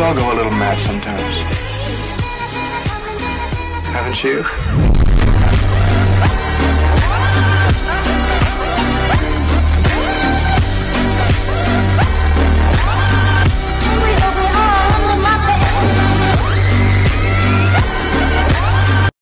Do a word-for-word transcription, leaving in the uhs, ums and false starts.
all go a little mad sometimes. Haven't you?